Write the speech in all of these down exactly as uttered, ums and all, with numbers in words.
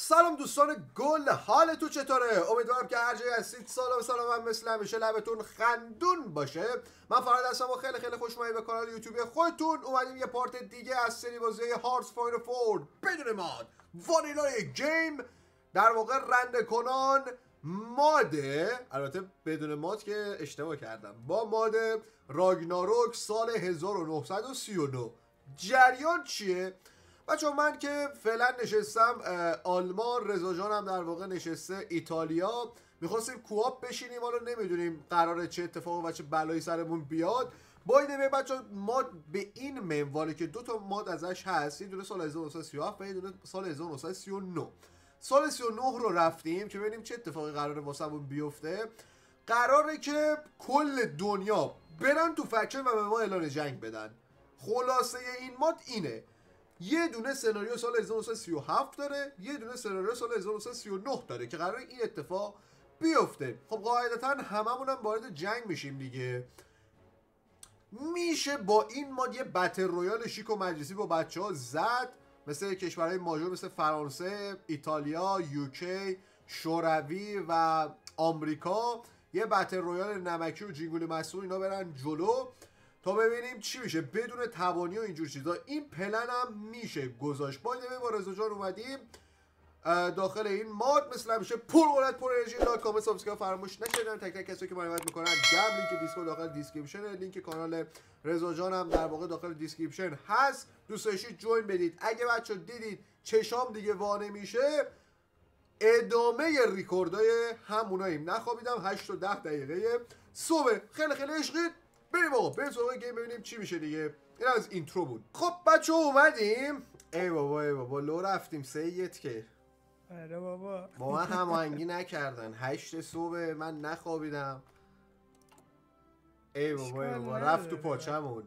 سلام دوستان گل، حال تو چطوره؟ امیدوارم که هر جایی هستید سلام سلام هم مثل همیشه لبتون خندون باشه. من فراد هستم و خیلی خیلی خوش اومدید به کانال یوتیوب خودتون. اومدیم یه پارت دیگه از سری بازی هارتز فایر فورد بدون ماد وانیلای گیم، در واقع رنده کنان ماده، البته بدون ماد که اشتباه کردم، با ماد راگناروک سال هزار و نهصد و سی و نه. جریان چیه؟ بچه من که فعلا نشستم آلمان، رضا جان هم در واقع نشسته ایتالیا، میخواستیم کوآپ بشینیم، حالا نمیدونیم قراره چه اتفاقی و چه بلایی سرمون بیاد. بایده بچه ماد به این منواله که دو تا ماد ازش هست، یه دونه سال هزار و نهصد و سی و هفت و یه دونه سال هزار و نهصد و سی و نه. سال سی و نه رو رفتیم که ببینیم چه اتفاقی قراره واسمون بیفته. قراره که کل دنیا برن تو فکشن و به ما اعلان جنگ بدن. خلاصه این ماد اینه: یه دونه سناریو سال هزار و نهصد و سی و هفت داره، یه دونه سناریو سال هزار و نهصد و سی و نه داره که قراره این اتفاق بیفته. خب قاعدتا هممون هم وارد جنگ میشیم دیگه. میشه با این ماد یه بتل رویال شیک و مجلسی با بچه ها زد، مثل کشورهای ماژور مثل فرانسه، ایتالیا، یوکی، شوروی و آمریکا. یه بتل رویال نمکی و جینگولی مسئول اینا برن جلو تا ببینیم چی میشه بدون تبانی و اینجور چیزا. این پلن هم میشه گذاشت. با اینه با رضا جان اومدیم داخل این ماد، مثل همیشه پر قدرت پر انرژی. لایک کامنت سابسکرایب فراموش نکنید. تک تک کسایی که معرفت میکنن گم لینک دیسکورد داخل دیسکریپشن، لینک کانال رضا جان هم در واقع داخل دیسکریپشن هست، دوست داشتید جوین بدید. اگه بچا دیدید چشام دیگه وا نمیشه، ادامه ریکوردای هموناییم. نخوابیدم، هشت و ده دقیقه صبح. خیلی خیلی عشقید. بریم آقا بریم سراغ گیم ببینیم چی میشه دیگه. این از اینترو بود. خب بچه اومدیم. ای بابا ای بابا لو رفتیم سید که آره بابا با من هماهنگی نکردن. هشت صبح من نخوابیدم. ای بابا ای بابا رفت تو پاچمون.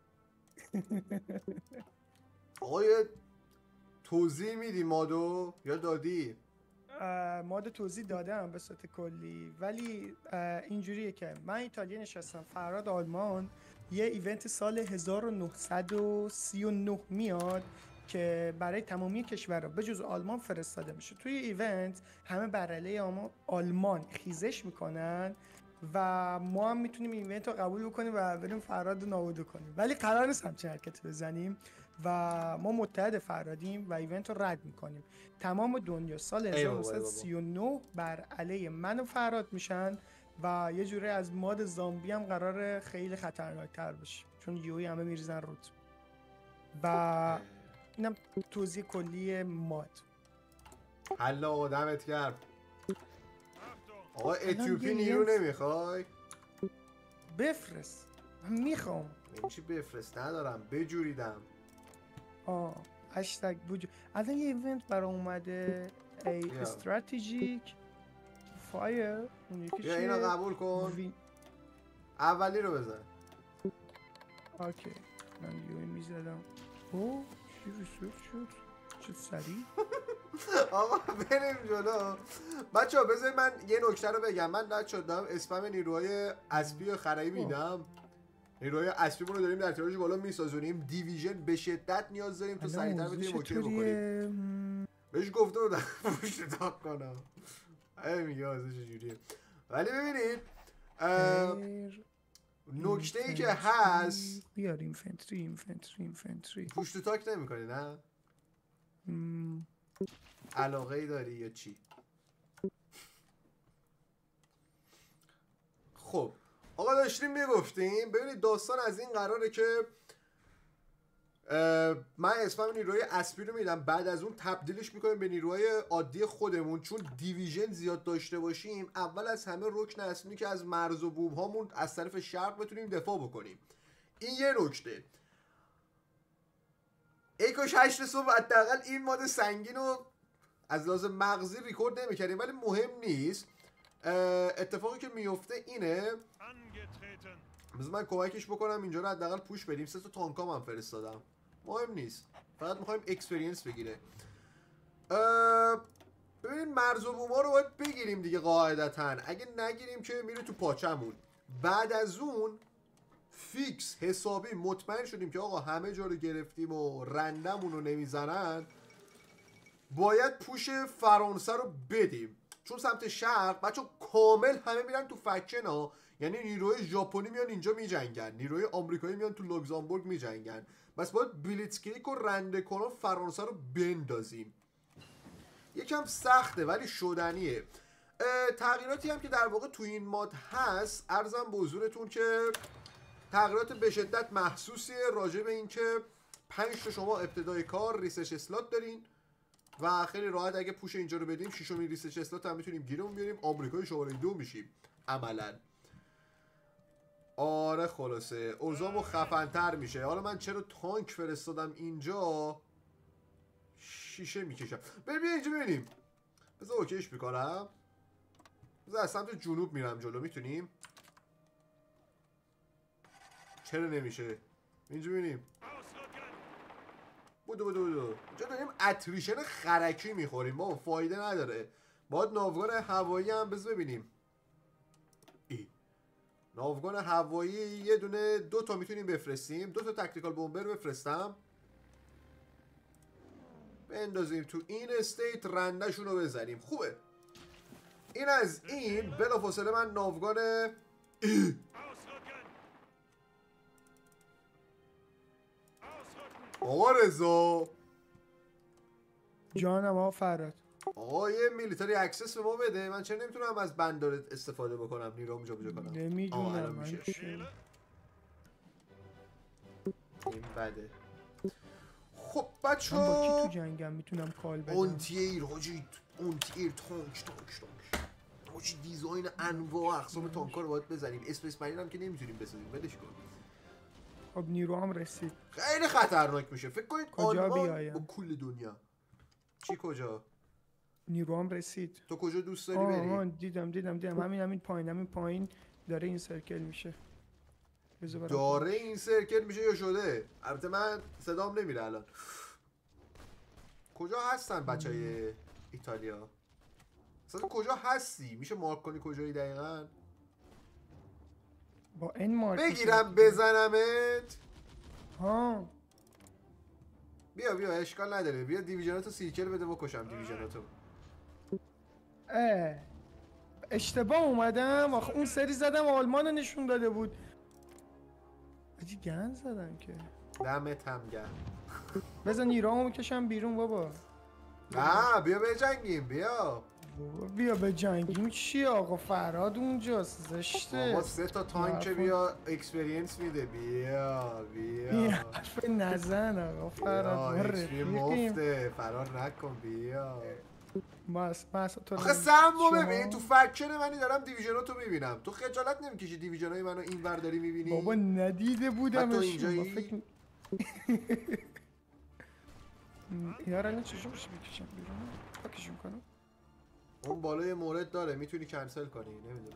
آقای توضیح میدی مادو یا دادی؟ ماد توضیح دادم به صورت کلی، ولی اینجوریه که من ایتالیا نشستم، فراد آلمان. یه ایونت سال هزار و نهصد و سی و نه میاد که برای تمامی کشورها به جز آلمان فرستاده میشه. توی ایونت همه بر علیه آلمان خیزش میکنن و ما هم میتونیم این ایونت رو قبول بکنیم و بریم فراد رو نابود کنیم، ولی قرار نیست همچین حرکتی بزنیم و ما متحد فرادیم و ایونت رو رد میکنیم. تمام دنیا سال هزار و نهصد و سی و نه بر علیه من و فراد میشن و یه جوری از ماد زامبی هم قراره خیلی خطرناکتر بشه، چون یوی همه میریزن رود. و اینم توضیح کلی ماد. حالا آدمت کرد. آقا اتیوپی نیرو نمیخوای؟ بفرست. من میخوام. این چی بفرست؟ ندارم، بجوریدم. آه هشتگ بجور. الان یه ایونت برای اومده ای استراتژیک فایر. بیا اینو قبول کن. وی... اولی رو بزن. اوکی من یوی میزدم. اوه چی ریسورس شد؟ چه سریع. آقا بریم جلو. بچه ها بذارید من یه نکته رو بگم. من نت شدم اسپم نیروهای اسبی و خرایی میدم. نیروهای اسبی رو داریم در تراژ بالا میسازونیم. دیویژن به شدت نیاز داریم تا سریعتر بتونیم اوکی بکنیم. بهش گفته بودم پشت تاق کنم. ای میگه آزه چجوریه. ولی ببینید نکته ای که هست، بیار اینفنتری اینفنتری اینفنتری پشت تاک نمی کنی نه؟ مم. علاقه ای داری یا چی؟ خب آقا داشتیم میگفتیم ببینید داستان از این قراره که من اسمم نیروهای اسبی رو میدم، بعد از اون تبدیلش میکنیم به نیروهای عادی خودمون. چون دیویژن زیاد داشته باشیم اول از همه رکن اصلی که از مرز و بوم هامون از طرف شرق بتونیم دفاع بکنیم. این یه نکته. ای کاش هشت صبح حداقل این ماده سنگین رو از لحاظ مغزی ریکورد نمی‌کردیم، ولی مهم نیست. اتفاقی که میفته اینه، مثلا من کمکش بکنم اینجا رو حداقل پوش بدیم. سه تا تانکام هم فرستادم، مهم نیست، فقط می‌خوایم اکسپریانس بگیره. ببینید مرز و بوما رو باید بگیریم دیگه قاعدتاً. اگه نگیریم که میره تو پاچمون. بعد از اون فیکس حسابی مطمئن شدیم که آقا همه جا رو گرفتیم و رندمون رو نمیزنن، باید پوش فرانسه رو بدیم، چون سمت شرق بچه کامل همه میرن تو فکشن ها، یعنی نیروی ژاپنی میان اینجا میجنگن، نیروی آمریکایی میان تو لوکزامبورگ میجنگن، بس باید بلیتسکریک و رنده کنان فرانسه رو بندازیم. یکم سخته ولی شدنیه. تغییراتی هم که در واقع تو این ماد هست عرضم به حضورتون که تغییرات به شدت محسوسیه راجع به این که پنج تا شما ابتدای کار ریسرچ اسلات دارین و خیلی راحت اگه پوش اینجا رو بدیم ششمین ریسرچ اسلات هم میتونیم گیرمون بیاریم، آمریکای شماره دو میشیم عملا. آره خلاصه اوضاعمو خفن‌تر میشه. حالا من چرا تانک فرستادم اینجا؟ شیشه میکشم. بریم اینجا ببینیم. بذار اوکیش میکنم. بذار از سمت جنوب میرم جلو. میتونیم؟ چرا نمیشه؟ اینجا ببینیم. بودو بودو بودو. اینجا داریم اتریشن خرکی میخوریم. بابا فایده نداره. باید ناوگان هوایی هم بذار ببینیم. ای. ناوگان هوایی یه دونه دو تا میتونیم بفرستیم. دو تا تکتیکال بمبر بفرستم. بندازیم تو این استیت رندشون رو بزنیم. خوبه. این از این بلافاصله من ناوگان آقا رضا جانم آقا فراد. آقا یه میلیتاری اکسس به ما بده. من چرا نمیتونم از بندار استفاده بکنم نیروم جا بجا کنم؟ نمیدونم من چه این بده. خب بچه من با کی تو جنگم میتونم کال بدم؟ اونتیر حاجی اونتیر تانک تانک تانک حاجی دیزاین انواع اقسام تانک‌ها رو باید بزنیم. اسپیس مارین هم که نمیتونیم بسازیم ولش کن. خب نیرو هم رسید. خیلی خطرناک میشه. فکر کنید کجا آلمان بیایم؟ با کل دنیا. چی کجا؟ نیرو هم رسید. تو کجا دوست داری آه بری؟ آه دیدم دیدم دیدم همین همین پایین همین پایین داره این سرکل میشه. بذار برم داره این سرکل میشه یا شده؟ البته من صدام نمیره الان. کجا هستن بچهای ایتالیا؟ اصلا کجا هستی؟ میشه مارک کنی کجایی دقیقاً؟ با این مارک بگیرم بزنمت؟ ها بیا بیا اشکال نداره. بیا دیویژناتو سیرکل بده بکشم دیویژناتو. اه اشتباه اومدم. آخه اون سری زدم آلمان رو نشون داده بود. آجی گند زدم که. دمت هم گرم. بزن نیروامو میکشم بیرون بابا. نه بیا بجنگیم بیا. بابا بیا به جنگیم چی آقا فراد اونجاست زشته. بابا سه تا تانک بیا اکسپریانس میده. بیا بیا این حرف نزن آقا فراد. ما رفیقیم رفیقیم. مفته فرار نکن بیا. بس بس تو آخه سمو ببین تو فکشن منی دارم دیویژناتو میبینم. تو خجالت نمیکشی دیویژنای منو این ور داری میبینی؟ بابا ندیده بودم. تو اینجایی؟ فکر... اینا رو الان چجور میشه بکشم بیرون؟ بکشم کنم؟ اون بالای مورد داره میتونی کنسل کنی. نمیدونم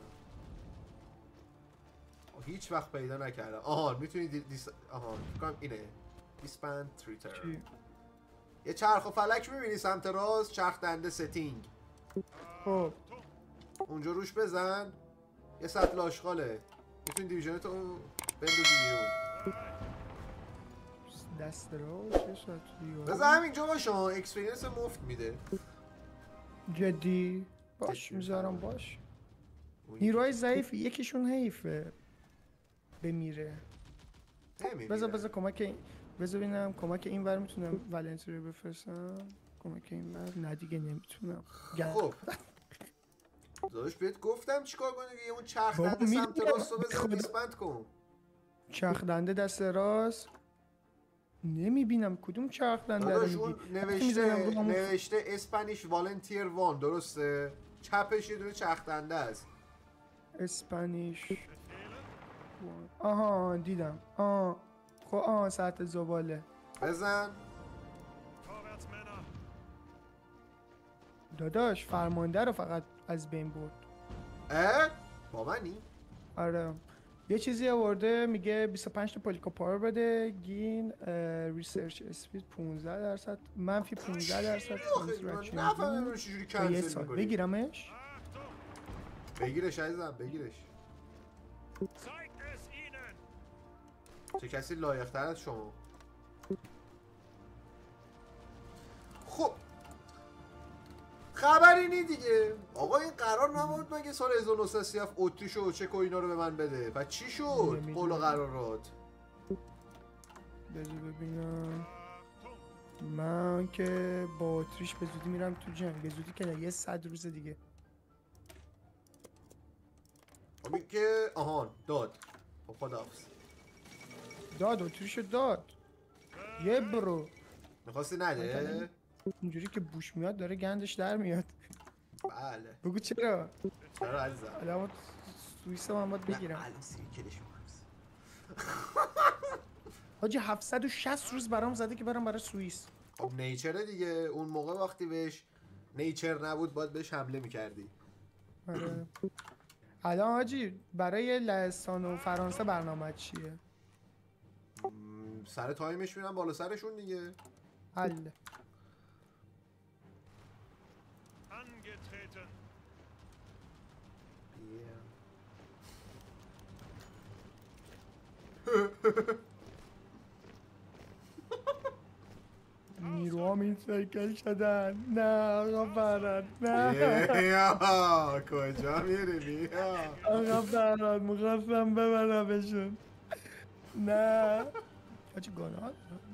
هیچ وقت پیدا نکردم. آها میتونی دی... دیس... آها فکرم اینه دیسپند تریتر. یه چرخ و فلک میبینی سمت راست چرخ دنده ستینگ. خب اونجا روش بزن. یه سطل آشغاله. میتونی دیویژنتو بندازی بیرون. دست رو چه سطلی؟ بذار همینجا باشه اکسپریانس مفت میده. جدی؟ باش میذارم باش. نیروهای ضعیفی یکیشون حیفه بمیره. بذار بذار کمک بذار ببینم کمک این ور میتونم ولنسی رو بفرستم. کمک این ور نه دیگه نمیتونم. خب داداش بهت گفتم چیکار کنی دیگه. اون چرخ دنده سمت راست رو بزن دیسپند کن. چرخ دنده دست راست نمیبینم کدوم چرخ دنده رو میگی. نوشته نوشته اسپانیش والنتیر وان درسته؟ چپش یه دونه چرخ دنده است. اسپانیش آها دیدم. آه خب آه ساعت زباله بزن. داداش فرمانده رو فقط از بین برد. اه؟ با منی؟ آره یه چیزی آورده میگه بیست و پنج تا پولیکو پاور بده. گین ریسرچ اسپید پانزده درصد منفی پانزده درصد کانسترکشن. نفهمم چجوری کنسل می‌کنی. بگیرمش؟ بگیرش عزیزم بگیرش. چه کسی لایق‌تر از شما. خب خبری نی دیگه. آقا این قرار نبود مگه سال هزار و نهصد و سی و هفت اتریش و چک و اینا رو به من بده؟ و چی شد قول و قرارات؟ بذار ببینم. من که با اتریش به زودی میرم تو جنگ. به زودی که نه، یه صد روز دیگه. خب این که آهان داد. خب خداحافظ. داد اتریشو داد. یه برو. میخواستی نده؟ اینجوری که بوش میاد داره گندش در میاد. بله. بگو چرا؟ چرا عزیزم؟ الان سوئیس هم باید بگیرم. الان سی کلش می‌خوام. حاجی هفتصد و شصت روز برام زده که برام برای سوئیس. خب نیچره دیگه. اون موقع وقتی بهش نیچر نبود باید بهش حمله میکردی. آره. الان حاجی برای لهستان و فرانسه برنامه چیه؟ سر تایمش میرم بالا سرشون دیگه. حل. نیروها این سایکل شدن. نه آقا فراد نه. بیا کجا میری بیا. آقا فراد مخواستم ببرمشون. نه حاجی گناه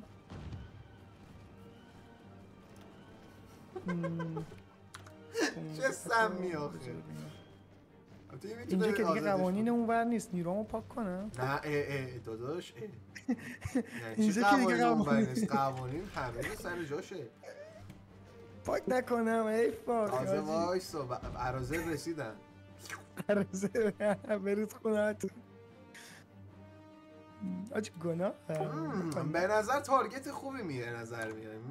چه سمی آخه. اینجا که دیگه قوانین اونور نیست. نیرومو پاک کنم. نه اه اه داداش اه. اینجا که دیگه قوانین قوانین همه سر جاشه. پاک نکنم ای فاک. تازه وایسا عرازل رسیدن. عرازل برید خونه‌تون. آج گناه. به نظر تارگت خوبی میره نظر میاد.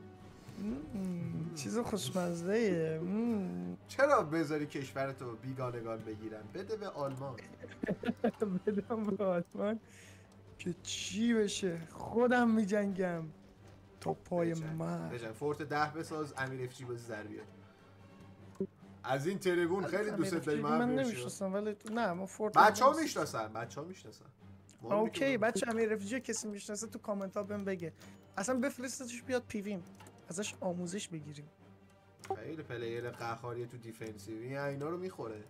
چیز خوشمزه ایه. چرا بذاری کشورتو بیگانگان بگیرن؟ بده به آلمان. بدم به آلمان که چی بشه؟ خودم میجنگم تا پای مرد. بجنگ فورت ده بساز امیر اف جی بازی در بیاد. از این تریبون خیلی دوست داریم. من نمیشناسم ولی نه ما فورت بچه ها میشناسن. بچه ها میشناسن. اوکی بچه امیر اف جی کسی میشناسه تو کامنت ها بهم بگه. اصلا بفرستش بیاد پیویم ازش آموزش بگیریم. خیلی پلیر قهاریه تو دیفنسیوی اینا رو میخوره.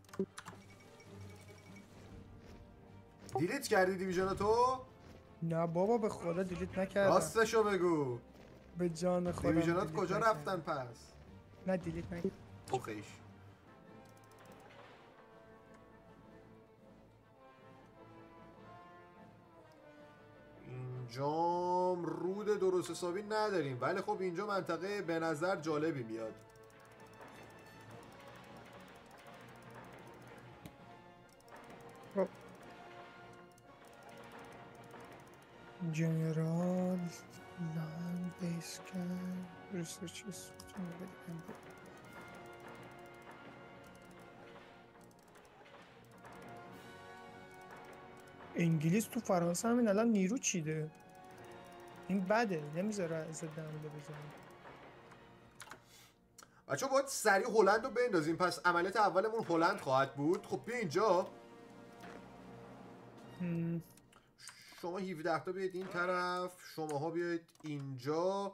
دیلیت کردی دیویژن تو؟ نه بابا به خدا دیلیت نکردم. راستشو بگو. به جان خودم. دیویژنات کجا رفتن پس؟ نه دیلیت نکردم. اوخیش. اینجام رود درست حسابی نداریم ولی خب اینجا منطقه به نظر جالبی میاد. جنرال لند بیس کن ریسرچز انگلیس تو فرانسه همین الان نیرو چیده. این بده نمیذاره ضد حمله بزنه. بچه‌ها باید سریع هلند رو بندازیم. پس عملیات اولمون هلند خواهد بود. خب بیا اینجا. هم. شما هفده تا بیاید این طرف. شماها بیاید اینجا.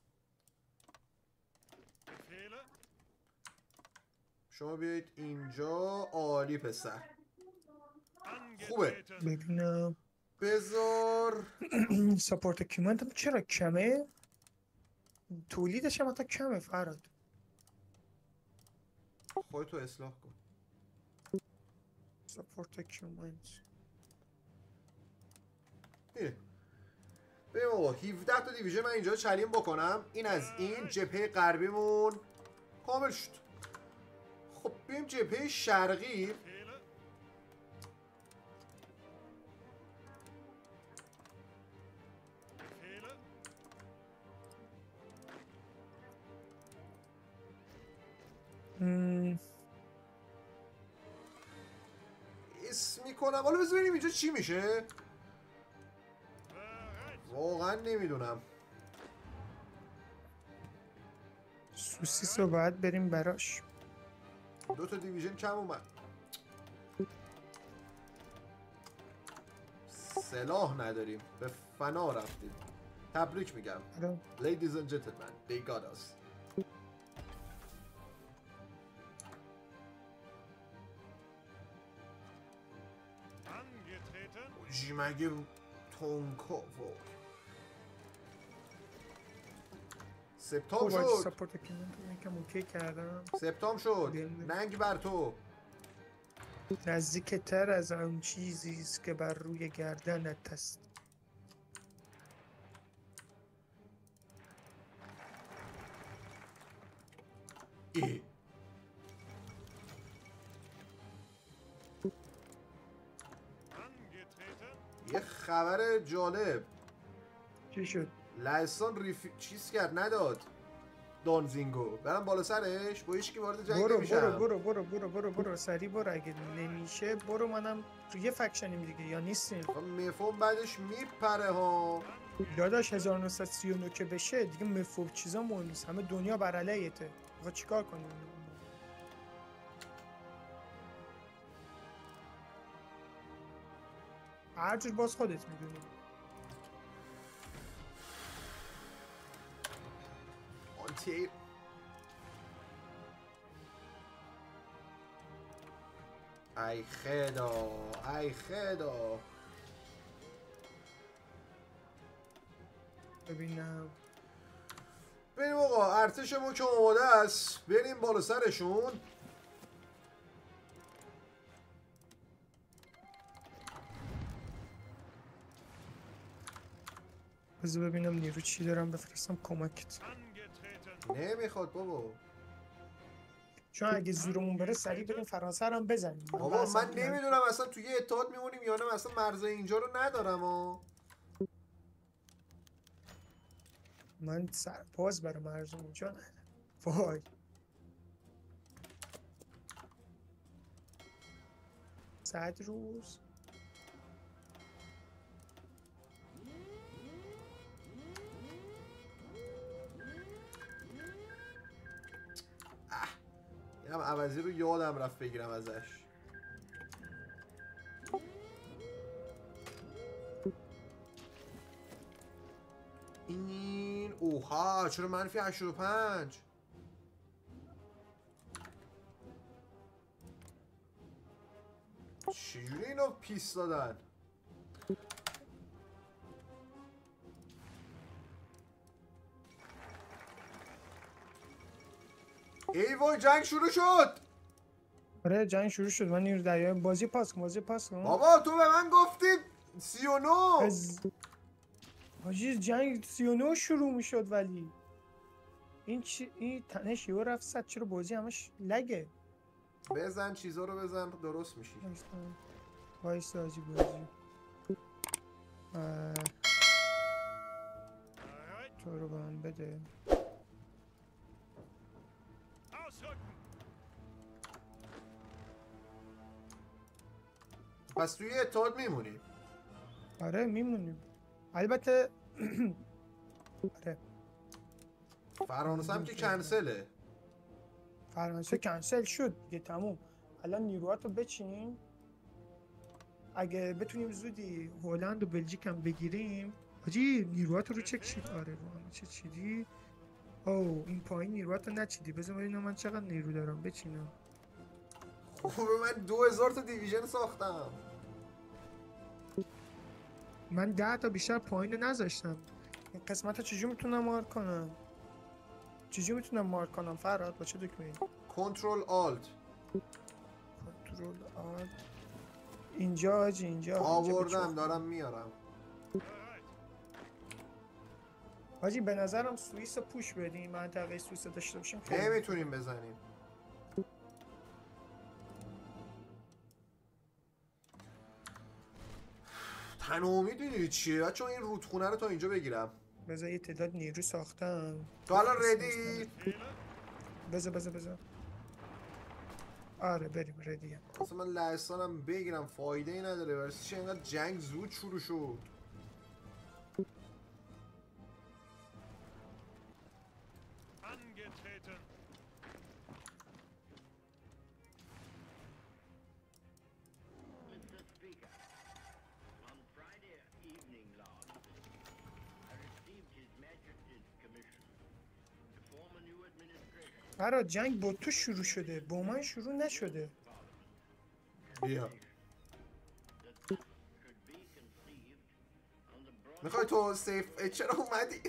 شما بیاید اینجا. عالی پسر. خوبه. ببینم بذار ساپورت اکیومنت چرا کمه؟ تولیدش هم حتی کمه فراد. خودتو اصلاح کن. ساپورت اکیومنت اینه. بریم آقا هفده تا دیویژن من اینجا چلیم بکنم. این از این جبهه غربیمون کامل شد. خب بریم جبهه شرقی. مم. اسم میکنم. حالا بذار ببینیم اینجا چی میشه. واقعا نمیدونم. سوسیس رو باید بریم براش. دو تا دیویژن کم اومد. سلاح نداریم. به فنا رفتیم. تبریک میگم. Ladies and gentlemen, they got us. جی مگه تونکو وای. سپتام خب شد. ساپورت کنم یکم اوکی کردم. سپتام شد. بیایم. ننگ بر تو. نزدیک تر از آن چیزی است که بر روی گردنت است. ای. یه خبر جالب. چی شد؟ لهستان ریفی... چیز کرد نداد دانزینگو. برم بالا سرش با هیچکی وارد جنگ برو نمیشم. برو برو برو برو برو برو سری برو. اگه نمیشه برو، منم تو یه فکشنیم دیگه یا نیستیم. خب مفهوم بعدش میپره ها. داداش هزار و نهصد و سی و نه که بشه دیگه مفهوم چیزا مهم نیست، همه دنیا بر علیته. آقا چیکار کنیم؟ هر جور باز خودت میدونی. آنتی ای خدا ای خدا. ببینم بریم آقا ارتشمون که آماده است، بریم بالا سرشون. بذار ببینم نیرو چی دارم بفرستم کمکت. نمیخواد بابا. چون اگه زورمون بره سریع بریم فرانسه رو هم بزنیم. بابا من نمیدونم اصلا توی اتحاد میمونیم یا نه، اصلا مرز اینجا رو ندارم ها. من سرپاز برای مرز اونجا نه. وای صد روز اینم عوضی رو یادم رفت بگیرم ازش. این اوها چرا منفی هشتاد و پنج؟ چجوری اینو پیس دادن؟ ای وای جنگ شروع شد. آره جنگ شروع شد. من نیرو دریایی بازی پاس کن بازی پاس کن. بابا تو به من گفتی سی و نو. از حاجی جنگ سی و نه شروع میشد ولی این چی؟ این تنش یهو رفت صد. چرا بازی همش لگه؟ بزن چیزا رو بزن درست میشی. وایس حاجی بازی اه... تو رو به من بده. پس توی اتحاد میمونی؟ آره میمونیم البته. آره فرانسه هم که کنسله. فرانسه کنسل شد دیگه تموم. الان نیروهاتو بچین. اگه بتونیم زودی هلند و بلژیک هم بگیریم. حاجی نیروهاتو رو چک چید. آره رو همه چه چیدی. او این پایین نیروهاتو نچیدی. بذار ببینم من چقدر نیرو دارم بچینم. خوبه من دو هزار تا دیویژن ساختم. من ده تا بیشتر پایین رو نذاشتم. این قسمت رو چجور میتونم مارک کنم؟ چجور میتونم مارک کنم فراد؟ با چه دکمه‌ای؟ کنترل آلت. کنترل آلت. اینجا آجی اینجا آوردم دارم میارم. حاجی به نظرم سوئیس رو پوش بدیم. منطقه سوئیس رو داشته باشیم. نمیتونیم بزنیم. تنها میدونی چیه بچه این رودخونه رو تا اینجا بگیرم. بذار یه تعداد نیرو ساختم. تو الان ردی؟ بذار بذار بذار آره بریم ردیم. اصلا من لهستانم بگیرم فایده ای نداره. برای چی اینقدر جنگ زود شروع شد؟ فراد جنگ با تو شروع شده با من شروع نشده. بیا میخوای تو سیف چرا اومدی؟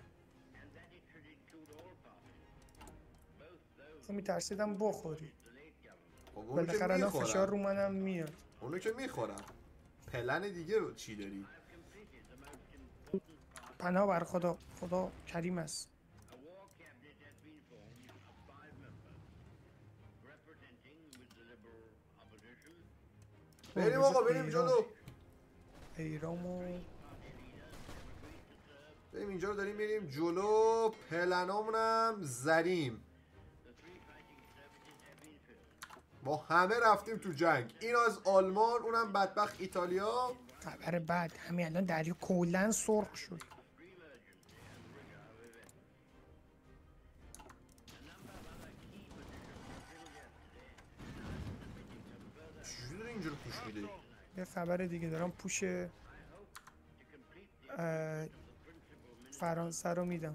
تو میترسیدم بخوری. خب اونو که بالاخره الان فشار میخورم. رو منم میاد. اونو که میخورم. پلن دیگه رو چی داری؟ پناه بر خدا، خدا کریم است. بریم آقا بریم جلو. ایرامو بریم اینجا رو داریم میریم جلو. پلنامونم زدیم. ما همه رفتیم تو جنگ. این از آلمان، اونم بدبخت ایتالیا. خبر بعد همین الان دریا کلا سرخ شد. چجوری داری اینجا رو پوش میدی؟ یه خبر دیگه دارم پوش فرانسه رو میدم.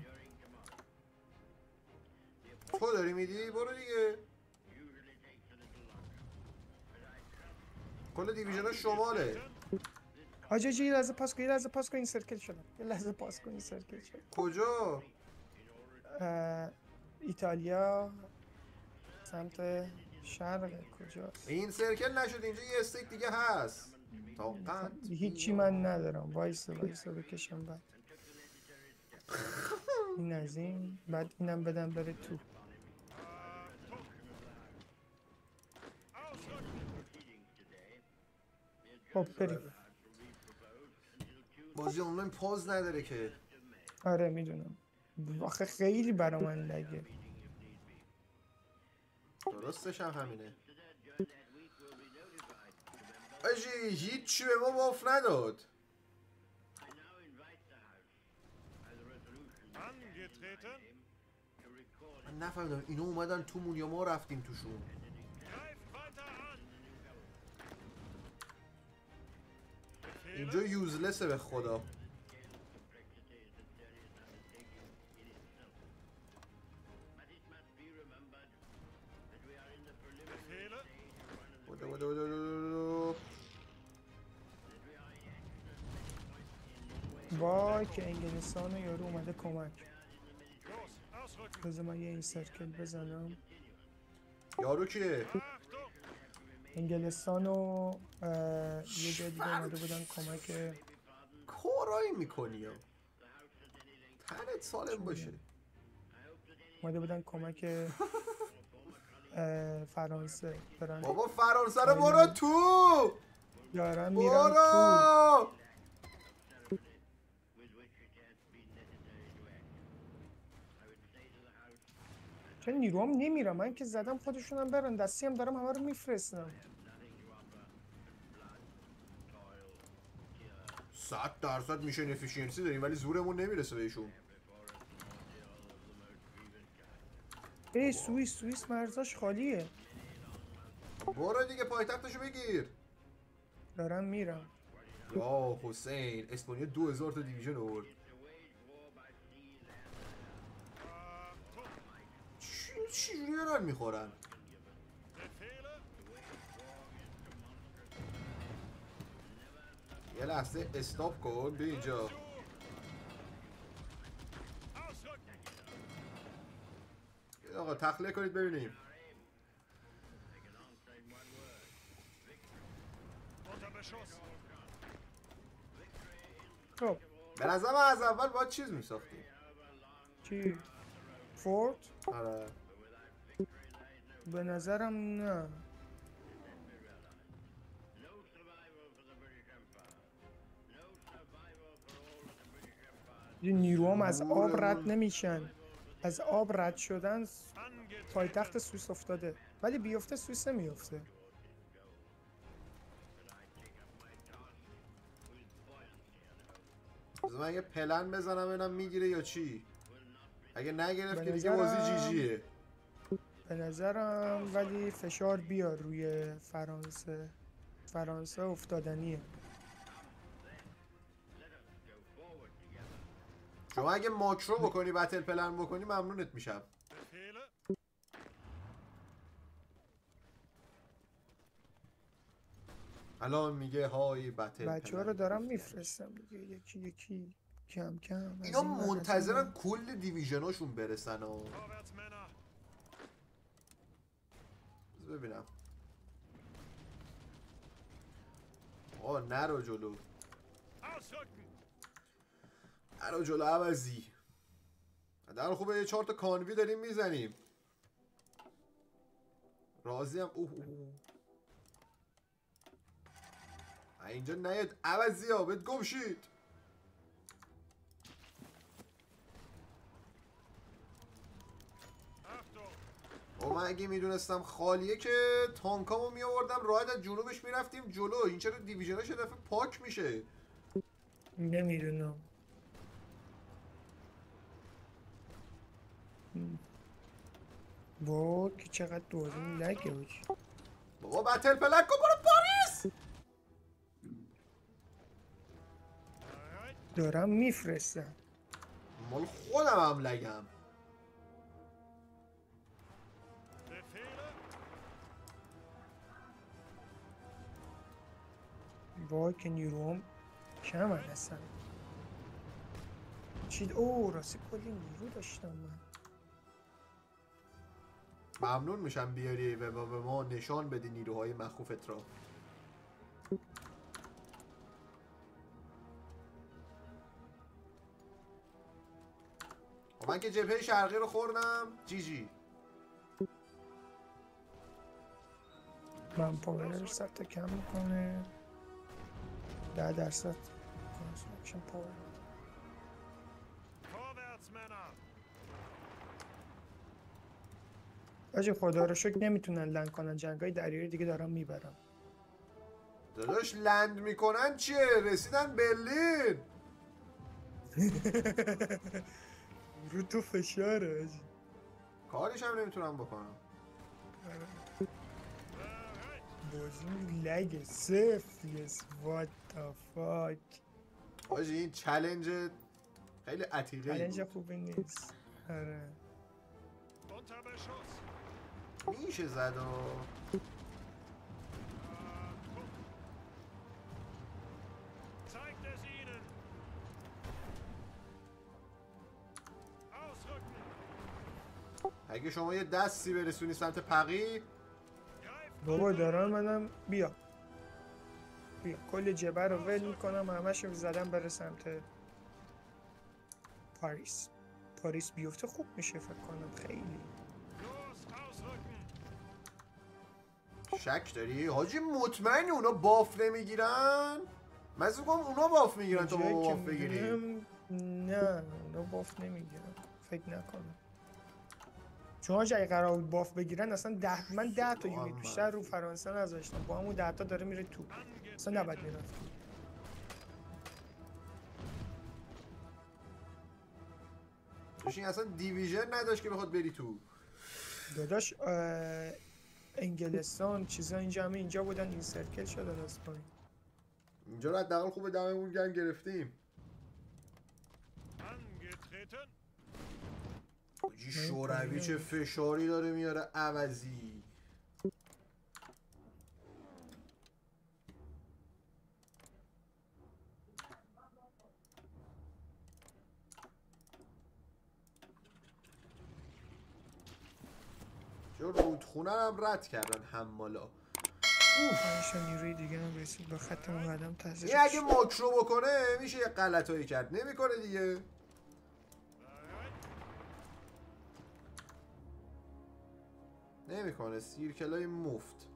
تو داری میدی؟ برو دیگه. کل دیویژن شماله. آجا جی یه لحظه پاس کن، یه لحظه پاس کن، این سرکل شدم. یه لحظه پاس کن، این سرکل شدم. کجا؟ ایتالیا سمت شرق کجاست؟ این سرکل نشد، اینجا یه استیک دیگه هست. طاقت هیچی من ندارم. وایسا وایسا بکشم بعد. این از این، بعد اینم بدم بره تو. خب بریم. بازی آنلاین پاز نداره که. آره میدونم. آخه خیلی برا من لگه. درستش هم همینه. آجی هیچی به ما باف نداد. من نفهمیدم اینا اومدن تومون یا ما رفتیم توشون. اینجا یوزلسه به خدا. بوده بوده بوده بوده. وای که انگلستان یارو اومده کمک. بذار من یه این سرکل بزنم. یارو کیه؟ انگلستان و یه جای دیگه اومده بودن کمک. کارایی میکنی یا تنت سالم باشه. اومده بودن کمک فرانسه. برن بابا فرانسه رو برو تو. دارن میرن تو. چون نیروام نمیرم، من که زدم خودشونم برن. دستی هم دارم همه رو میفرستم. صد درصد میشن افیشینسی داریم ولی زورمون نمیرسه بهشون. ای سوئیس سوئیس مرزاش خالیه. برو دیگه پایتختشو بگیر. دارم میرم. یا حسین اسپانیا دو هزار تا دیویژن آورد. چی چجوری دارن میخورن؟ یه لحظه استاپ کن بیا اینجا. آقا تخلیه کنید ببینیم. خب به نظرم از اول باید چیز میساختیم. چی؟ فورت؟ آره به نظرم نه. نیروام از آب رد نمیشن. از آب رد شدن پایتخت سوئیس افتاده، ولی بیفته سوئیس نمیفته. بذار من یه پلن بزنم ببینم میگیره یا چی. اگه نگرفت که دیگه نظرم... بازی جی جیه. به نظرم ولی فشار بیار روی فرانسه. فرانسه افتادنیه. شما اگه ماکرو بکنی بتل پلن بکنی ممنونت میشم. الان میگه های بتل بچه ها رو دارم میفرستم دیگه، یکی یکی کم کم. اینا منتظرن کل دیویژناشون برسن و ببینم. آه نرو جلو، نرو جلو عوضی. در خوبه یه چهار تا کانوی داریم میزنیم. راضی هم. اوه اوه اینجا نیاد عوضی ها، بهت گم شید. او من اگه میدونستم خالیه که تانکامو میآوردم راحت از جنوبش میرفتیم جلو. این چرا دیویژناش یه دفعه پاک میشه؟ نمیدونم. با که چقدر دوزن لگه باشی بابا بتل پلک کن برو پاریس. دارم میفرستم. مال خودم هم لگم. وای که نیروم کم هستم. چید او راستی کلی نیرو داشتم من. ممنون میشم بیاری و به ما نشان بدی نیروهای مخوفت را. من که جبهه شرقی رو خوردم. جی جی. من پاور رو صد تا کم میکنه. ده درصد کانسومشن پاور. آجی خدا رو شکر نمیتونن لند کنن. جنگای دریایی دیگه دارم میبرم. داداش لند میکنن چیه؟ رسیدن برلین. رو تو فشاره آجی. کارش هم نمیتونم بکنم. بازی لگه سفلیس. what the fuck. آجی این چلنج خیلی عتیقه ای چلنج بود. خوبی نیست. آره میشه زد و اگه شما یه دستی برسونی سمت پقی. بابا دارم منم. بیا بیا کل جبه رو ول میکنم، همش رو زدم بره سمت پاریس. پاریس بیفته خوب میشه فکر کنم. خیلی شک داری؟ حاجی مطمئنی اونا باف نمیگیرن؟ من فکر کنم اونا باف میگیرن تا ما باف بگیریم. نه اونا باف نمیگیرن فکر نکنم. چون اگه قرار بود باف بگیرن اصلا ده من ده تا یونیت بیشتر رو فرانسه نذاشتم. با همون ده تا داره میره تو. اصلا نباید میرفت. توش این اصلا دیویژن نداشت که بخواد بری تو. داداش انگلستان چیزا اینجا همه اینجا بودن، این سرکل شدن از پایین. اینجا رو حداقل خوب دممون گرم گرفتیم. حاجی شوروی چه فشاری داره میاره عوضی. چون رودخونه هم رد کردن حمالا. اوف نیروی دیگه هم رسید با خط مقدم تازه. این اگه ماکرو بکنه میشه یه غلطایی کرد. نمیکنه دیگه. نمیکنه. سیرکلای مفت.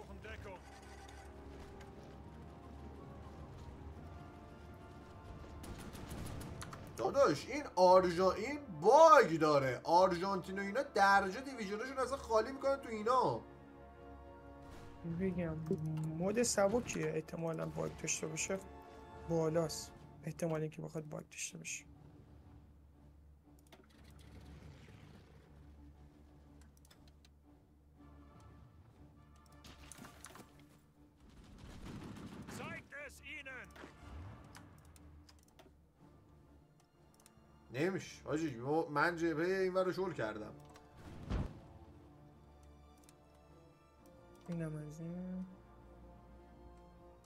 داداش این آرژان این باگ داره. آرژانتین و اینا درجه دیویژنشون اصلا خالی میکنن تو اینا. بگم مود سبکیه احتمالا باگ داشته باشه بالاست. احتمال اینکه بخواد باگ داشته باشه. نمیشه حاجی من جبهه این ور رو شل کردم. اینم از این.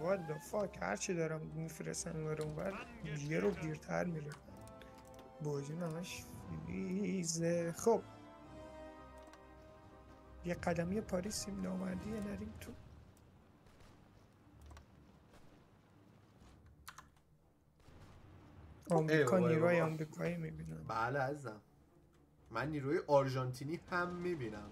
والا فاک هرچی دارم میفرستن اونور اونور یه رو دیرتر میره بازی نماش فیزه. خب یه قدمی پاریسیم نامردیه نریم تو. آمریکا نیروی آمریکایی میبینم. بله عزیزم من نیروی آرژانتینی هم میبینم.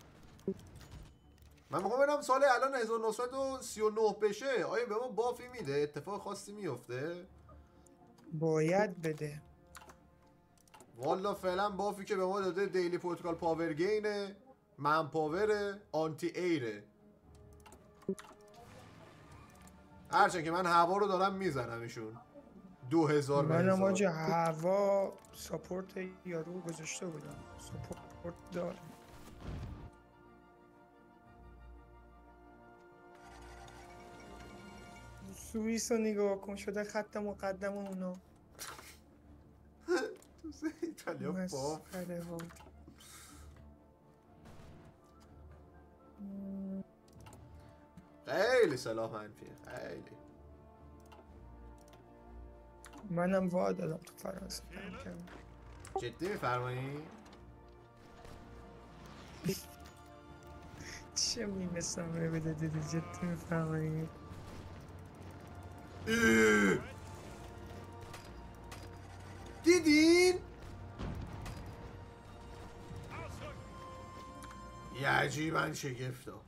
من میخوام ببینم سال الان هزار و نهصد و سی و نه بشه آیا به ما بافی میده؟ اتفاق خاصی میفته؟ باید بده. والا فعلا بافی که به ما داده دیلی پروتوکال پاور گینه، من پاوره، آنتی ایره. هرچند که من هوا رو دارم میزنم ایشون دو هزار به منم هزار. آجه هوا ساپورت یارو گذاشته بودم ساپورت داره. سوئیس رو نگاه کن شده خط مقدم اونا. ایتالیا باف خیلی سلاح منفی خیلی. منم وا دادم تو فرانسه کم کم. جدی میفرمایی؟ چه میمستم رو بده دیدی جدی میفرمایی؟ دیدین؟ یه عجیبن شگفتا.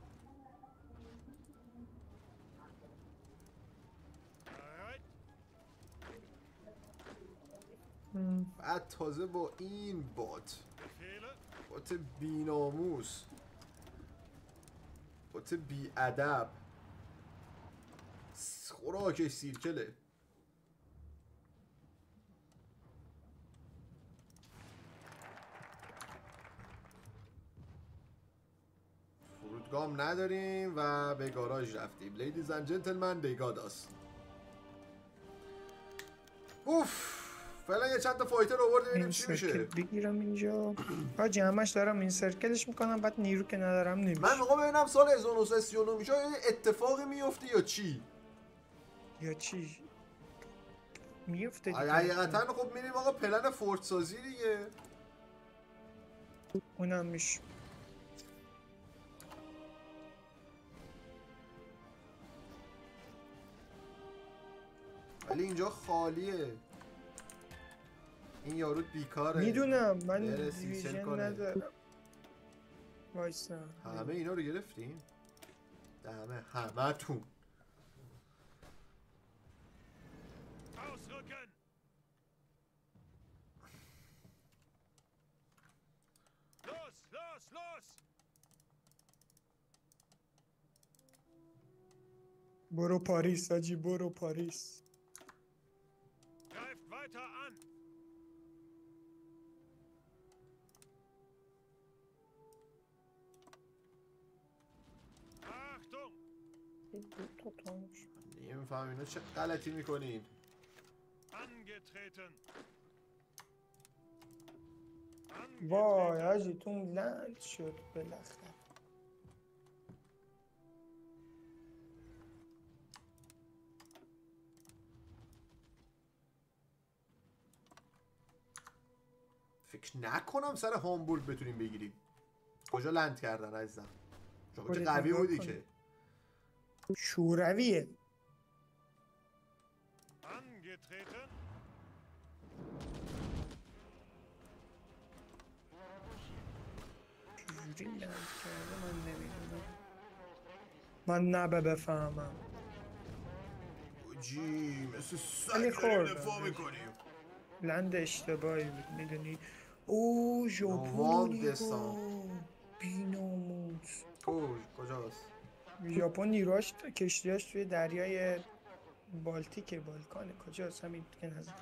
بعد تازه با این بات بات بی ناموس بات بی ادب خوراکش سیرکله. فرودگاه نداریم و به گاراژ رفتیم. لیدیز اند جنتلمن دیگاداس. اوف فعلا یه چند تا فایتر آورد ببینیم چی میشه. بگیرم اینجا حاجی همش دارم این سرکلش میکنم بعد نیرو که ندارم نمیشه. من میخوام ببینم سال هزار و نهصد و سی و نه میشه اتفاقی میفته یا چی یا چی میفته دیگه. حقیقتا خب میریم آقا پلن فورت سازی دیگه. اونم میشه. ولی اینجا خالیه. این یارو بیکاره. میدونم من دیویژن ندارم. وایسا همه اینا رو گرفتیم؟ همه همه تون. برو پاریس آجی برو پاریس. نمیفهم اینا چه غلطی میکنین. وای آجی تو لند شد بالاخره. فکر نکنم سر هامبورگ بتونیم بگیریم. کجا لند کردن عزیزم؟ شما چه قوی بودی که شورویه. چجوری لند کرده من نمیدونم. من نبه بفهمم جی مثل سگ داریم دفاع میکنیم. لند اشتباهی بود میدونی. او ژاپن بیناموس. کجاست؟ ژاپن نیروهاش کشتیاش توی دریای بالتیک بالکانه. کجاست؟ همین که نزدیک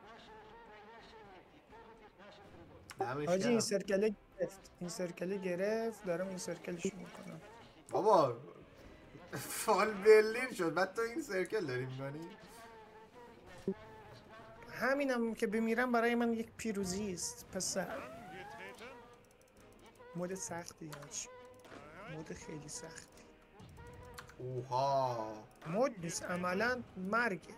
من. حاجی این سرکله گرفت این سرکله گرفت دارم این سرکلش میکنم. بابا فال برلین شد بعد تو این سرکل داری میکنی. همینم که بمیرم برای من یک پیروزی است پسر. مود سختی هاش مود خیلی سختی. اوها مود نیست، عملا مرگه.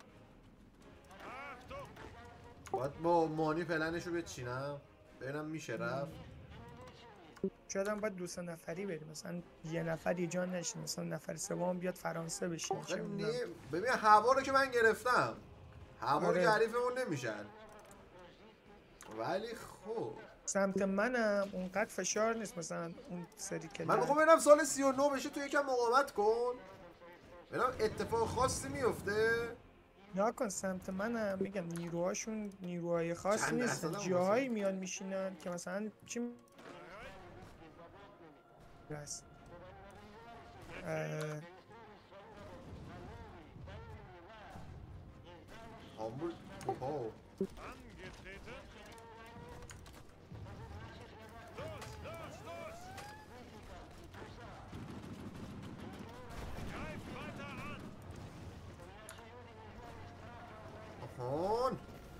باید با مانی پلنشو بچینم ببینم میشه رفت. شاید هم باید دو سه نفری بریم، مثلا یه نفر یه جا نشین، مثلا نفر سوم بیاد فرانسه بشین. آخه نی... ببین هوا رو که من گرفتم، هوا آره. رو حریفمون نمیشن، ولی خب سمت منم اونقدر فشار نیست مثلا اون سری که من میخوام ببینم سال سی و نه بشه تو یکم مقاومت کن ببینم اتفاق خاصی میفته. یا کن سمت منم میگم نیروهاشون نیروهای خاص نیست، جاهایی میان میشینن که مثلا چی بس آمبول اوه آهان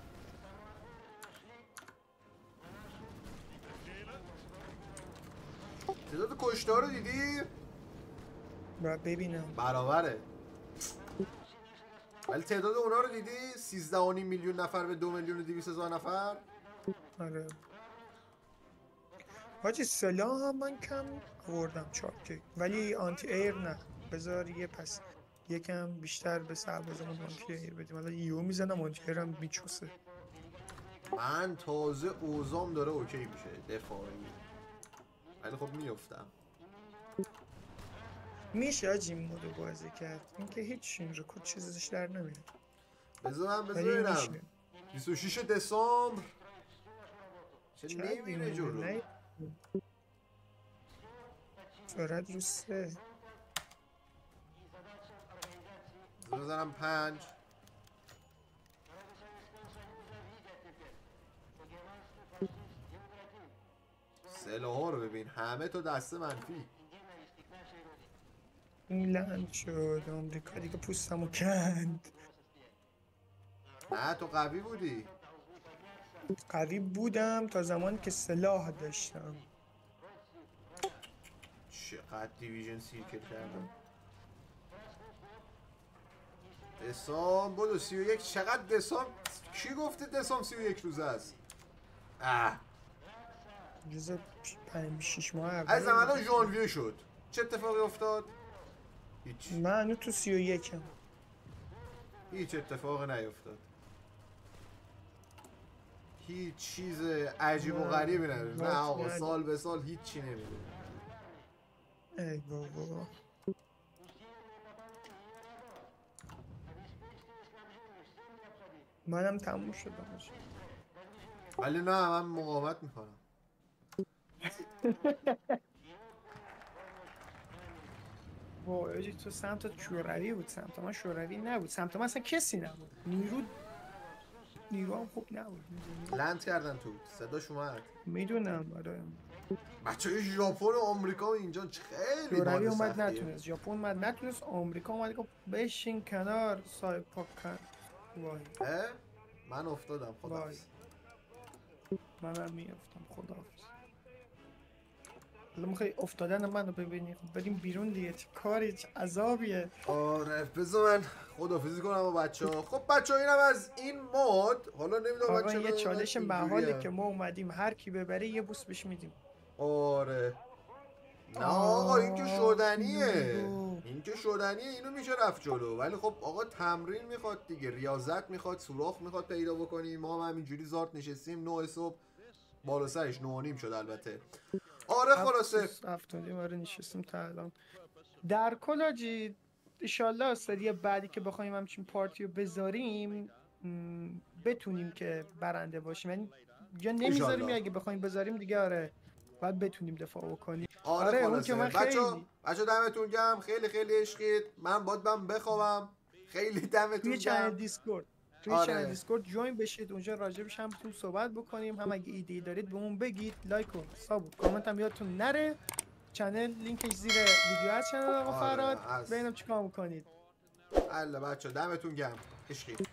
تعداد کشتار رو دیدی؟ باید ببینم برابره، ولی تعداد اونا رو دیدی؟ سیزده و نیم میلیون نفر به دو میلیون و دویست هزار نفر. آره حاجی سلاح هم من کم آوردم چاکه، ولی آنتی ایر نه. بذار یه پس یکم بیشتر به سربازمون آنتی ایر بدیم. حالا یهو میزنم آنتی ایر هم میچوسه. من تازه اوزام داره اوکی میشه دفاعی، ولی خب میفتم. میشه آجی این مودو بازی کرد، اینکه هیچ این رکود چیزش در نمیره. بذار من بذار ببینم بیست و شش دسامبر چه نمیره جلو. فرد رو سه بذارم پنج. سلاح ها رو ببین همه تو دسته منفی. این لند شد آمریکا دیگه پوستمو کند. نه تو قوی بودی. قوی بودم تا زمانی که سلاح داشتم. چقدر دیویژن سیرکل کردم. دسام بودو سی و یک. چقدر دسام؟ کی گفته دسام سی و یک روز است؟ اه جزا پنج شیش ماه اول از الان ژانویه شد. چه اتفاقی افتاد؟ هیچ. من هنوز تو سی و یکم. هیچ اتفاقی نیفتاد. هیچ چیز عجیب و غریبی نداره. نه آقا سال به سال هیچی نمیده. ای بابا منم تموم شدم. ولی نه من مقاومت میکنم. وای تو سمت شوروی بود، سمت من شوروی نبود، سمت من اصلا کسی نبود. نیرو نیرو هم خوب نبود. لند کردن تو صداش اومد. میدونم آره. بچه‌های ژاپن و آمریکا اینجا خیلی شوروی اومد نتونست، ژاپن اومد نتونست، آمریکا اومد گفت بشین کنار صاحب پاکن. وای من افتادم خداحافظ. منم میافتم خداحافظ. حالا میخوای افتادن منو ببینی؟ بریم بیرون دیگه، چه کاری چه عذابیه. آره بذار من خداحافظی کنم با بچه‌ها. خب بچه‌ها اینم از این مود. حالا نمیدونم آقا یه چالش محاله که ما اومدیم هر کی ببره یه بوس بهش میدیم. آره نه آقا این که شدنیه، این که شدنیه، اینو میشه رفت جلو. ولی خب آقا تمرین میخواد دیگه، ریاضت میخواد، سوراخ میخواد پیدا بکنیم. ما هم همینجوری زارت نشستیم نه صبح بالا سرش نه نیم شد البته. آره خلاصه افتادیم آره نشستیم تا الان. در کل آجی انشالله سری بعدی که بخوایم همچین پارتیو بذاریم بتونیم که برنده باشیم. یعنی یا نمیذاریم یا اگه بخوایم بذاریم دیگه آره باید بتونیم دفاع بکنیم. آره, آره اون که من خیلی بچه دمتون گرم، خیلی خیلی عشقید. من باید برم بخوابم. خیلی دمتون گرم. توی چنل دیسکورد توی آره. چنل دیسکورد جوین بشید، اونجا راجبش هم بتونیم صحبت بکنیم. هم اگه ایده دارید بهمون بگید، لایک و ساب کامنت هم یادتون نره. چنل لینکش زیر ویدیو هست چنل آقا فراد. ببینم چیکار میکنید. الله بچه دمتون گرم. عشقید.